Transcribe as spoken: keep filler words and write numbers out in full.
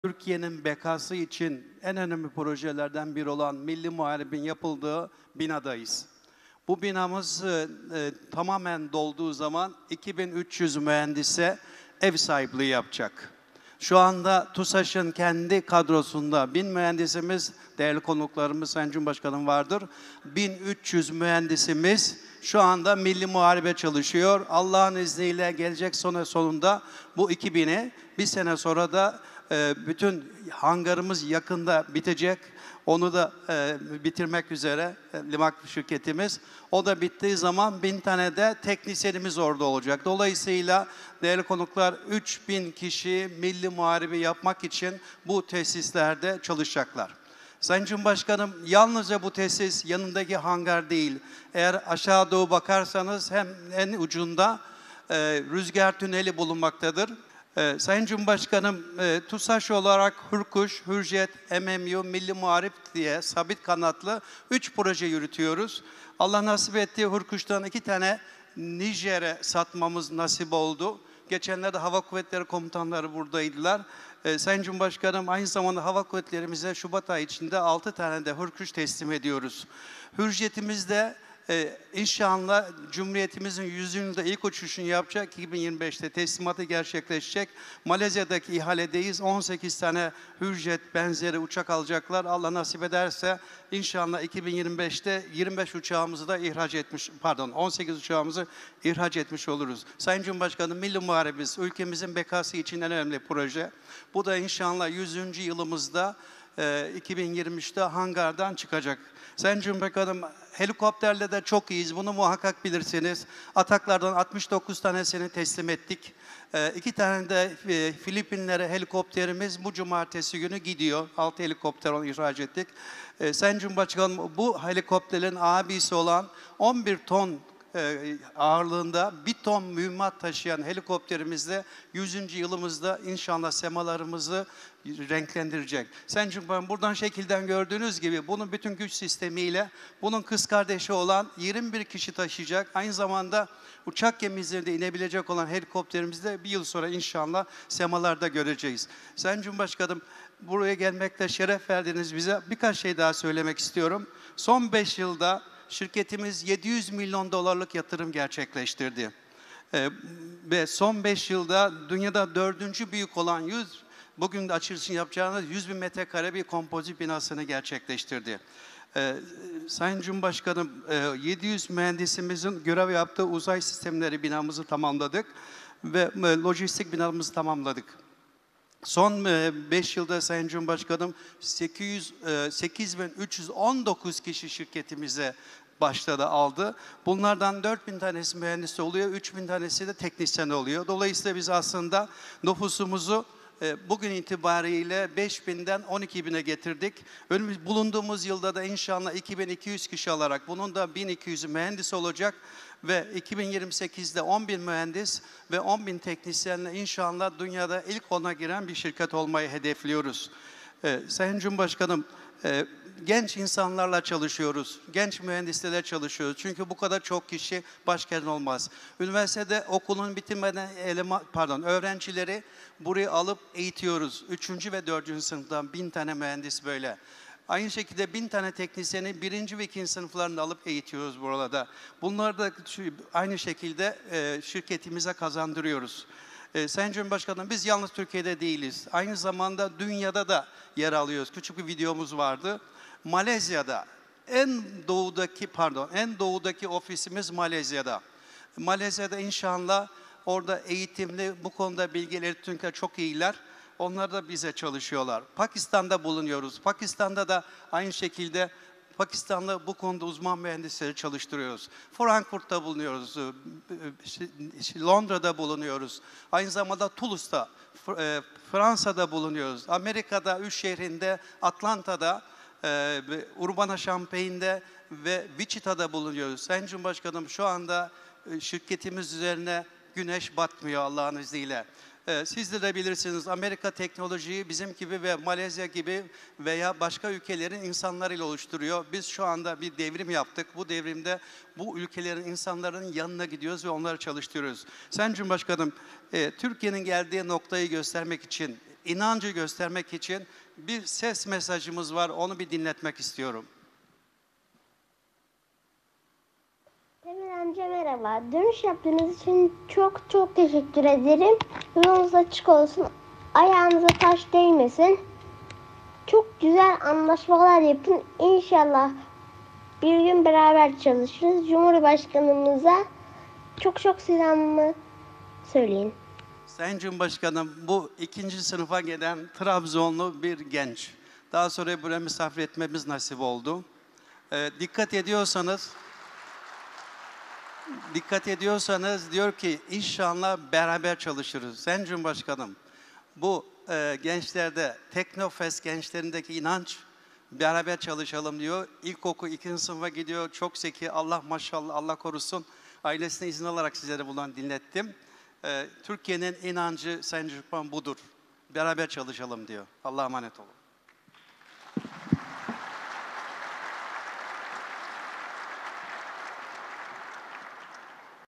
Türkiye'nin bekası için en önemli projelerden biri olan Milli Muharebin yapıldığı binadayız. Bu binamız e, e, tamamen dolduğu zaman iki bin üç yüz mühendise ev sahipliği yapacak. Şu anda TUSAŞ'ın kendi kadrosunda bin mühendisimiz, değerli konuklarımız, Sayın Cumhurbaşkanım vardır. bin üç yüz mühendisimiz şu anda Milli Muharebe çalışıyor. Allah'ın izniyle gelecek sene sonunda bu iki bini, bir sene sonra da e, bütün hangarımız yakında bitecek. Onu da e, bitirmek üzere e, Limak şirketimiz. O da bittiği zaman bin tane de teknisyenimiz orada olacak. Dolayısıyla değerli konuklar, üç bin kişi Milli Muharebe yapmak için bu tesislerde çalışacaklar. Sayın Cumhurbaşkanım, yalnızca bu tesis yanındaki hangar değil. Eğer aşağı doğru bakarsanız hem en ucunda e, rüzgar tüneli bulunmaktadır. Ee, Sayın Cumhurbaşkanım, e, TUSAŞ olarak Hürkuş, Hürjet, M M U, Milli Muharip diye sabit kanatlı üç proje yürütüyoruz. Allah nasip etti, Hürkuş'tan iki tane Nijer'e satmamız nasip oldu. Geçenlerde Hava Kuvvetleri komutanları buradaydılar. Ee, Sayın Cumhurbaşkanım, aynı zamanda Hava Kuvvetlerimize Şubat ayı içinde altı tane de Hürkuş teslim ediyoruz. Hürjet'imizde Ee, inşallah Cumhuriyetimizin yüzüncü ilk uçuşunu yapacak, iki bin yirmi beşte teslimatı gerçekleşecek. Malezya'daki ihaledeyiz, on sekiz tane Hürjet benzeri uçak alacaklar. Allah nasip ederse inşallah iki bin yirmi beşte yirmi beş uçağımızı da ihraç etmiş, pardon on sekiz uçağımızı ihraç etmiş oluruz. Sayın Cumhurbaşkanım, Milli Muharebimiz ülkemizin bekası için en önemli proje. Bu da inşallah yüzüncü yılımızda e, iki bin yirmi üçte hangardan çıkacak. Sayın Cumhurbaşkanım, helikopterle de çok iyiyiz. Bunu muhakkak bilirsiniz. Ataklardan altmış dokuz tanesini teslim ettik. Ee, iki tane de e, Filipinlere helikopterimiz bu cumartesi günü gidiyor. Altı helikopter onu ihraç ettik. Ee, Sayın Cumhurbaşkanım, bu helikopterin abisi olan on bir ton e, ağırlığında bir ton mühimmat taşıyan helikopterimizle yüzüncü yılımızda inşallah semalarımızı renklendirecek. Sayın Cumhurbaşkanım, buradan şekilden gördüğünüz gibi bunun bütün güç sistemiyle bunun kız kardeşi olan yirmi bir kişi taşıyacak. Aynı zamanda uçak gemimizde inebilecek olan helikopterimizde bir yıl sonra inşallah semalarda göreceğiz. Sayın Cumhurbaşkanım, buraya gelmekle şeref verdiniz bize. Birkaç şey daha söylemek istiyorum. Son beş yılda şirketimiz yedi yüz milyon dolarlık yatırım gerçekleştirdi. Ee, ve son beş yılda dünyada dördüncü büyük olan yüz, bugün de açılışını yapacağınız yüz bin metrekare bir kompozit binasını gerçekleştirdi. Ee, Sayın Cumhurbaşkanım, e, yedi yüz mühendisimizin görev yaptığı uzay sistemleri binamızı tamamladık ve e, lojistik binamızı tamamladık. Son beş yılda Sayın Cumhurbaşkanım, sekiz bin üç yüz on dokuz kişi şirketimize başladı, aldı. Bunlardan dört bin tanesi mühendis oluyor, üç bin tanesi de teknisyen oluyor. Dolayısıyla biz aslında nüfusumuzu bugün itibariyle beş binden on iki bine getirdik. Önümüz, bulunduğumuz yılda da inşallah iki bin iki yüz kişi alarak bunun da bin iki yüzü mühendis olacak ve iki bin yirmi sekizde on bin mühendis ve on bin teknisyenle inşallah dünyada ilk ona giren bir şirket olmayı hedefliyoruz. Ee, Sayın Cumhurbaşkanım, e, genç insanlarla çalışıyoruz, genç mühendislerle çalışıyoruz. Çünkü bu kadar çok kişi başken olmaz. Üniversitede okulun bitirmeden eleman, pardon, öğrencileri buraya alıp eğitiyoruz. Üçüncü ve dördüncü sınıftan bin tane mühendis böyle. Aynı şekilde bin tane teknisyeni birinci ve ikinci sınıflarını alıp eğitiyoruz burada. Bunları da aynı şekilde e, şirketimize kazandırıyoruz. E, Sayın Cumhurbaşkanım, biz yalnız Türkiye'de değiliz. Aynı zamanda dünyada da yer alıyoruz. Küçük bir videomuz vardı. Malezya'da, en doğudaki pardon, en doğudaki ofisimiz Malezya'da. Malezya'da inşallah orada eğitimli, bu konuda bilgileri çünkü çok iyiler. Onlar da bize çalışıyorlar. Pakistan'da bulunuyoruz. Pakistan'da da aynı şekilde Pakistan'da bu konuda uzman mühendisleri çalıştırıyoruz. Frankfurt'ta bulunuyoruz. Londra'da bulunuyoruz. Aynı zamanda Toulouse'da, Fransa'da bulunuyoruz. Amerika'da üç şehrinde, Atlanta'da, Urbana-Champaign'de ve Wichita'da bulunuyoruz. Sayın Cumhurbaşkanım, şu anda şirketimiz üzerine güneş batmıyor Allah'ın izniyle. Siz de bilirsiniz, Amerika teknolojiyi bizim gibi ve Malezya gibi veya başka ülkelerin insanlarıyla oluşturuyor. Biz şu anda bir devrim yaptık. Bu devrimde bu ülkelerin insanların yanına gidiyoruz ve onları çalıştırıyoruz. Sayın Cumhurbaşkanım, Türkiye'nin geldiği noktayı göstermek için inancı göstermek için bir ses mesajımız var. Onu bir dinletmek istiyorum. Temel amca merhaba. Dönüş yaptığınız için çok çok teşekkür ederim. Yolunuz açık olsun. Ayağınıza taş değmesin. Çok güzel anlaşmalar yapın. İnşallah bir gün beraber çalışırız. Cumhurbaşkanımıza çok çok selamımı söyleyin. Sayın Cumhurbaşkanım, bu ikinci sınıfa gelen Trabzonlu bir genç. Daha sonra buraya misafir etmemiz nasip oldu. Ee, dikkat ediyorsanız, dikkat ediyorsanız diyor ki inşallah beraber çalışırız. Sayın Cumhurbaşkanım, bu e, gençlerde, Teknofest gençlerindeki inanç, beraber çalışalım diyor. İlkokul ikinci sınıfa gidiyor, çok zeki, Allah maşallah, Allah korusun. Ailesine izin alarak sizlere bundan dinlettim. Ee, Türkiye'nin inancı Sayın Cumhurbaşkanım budur. Beraber çalışalım diyor. Allah'a emanet olun.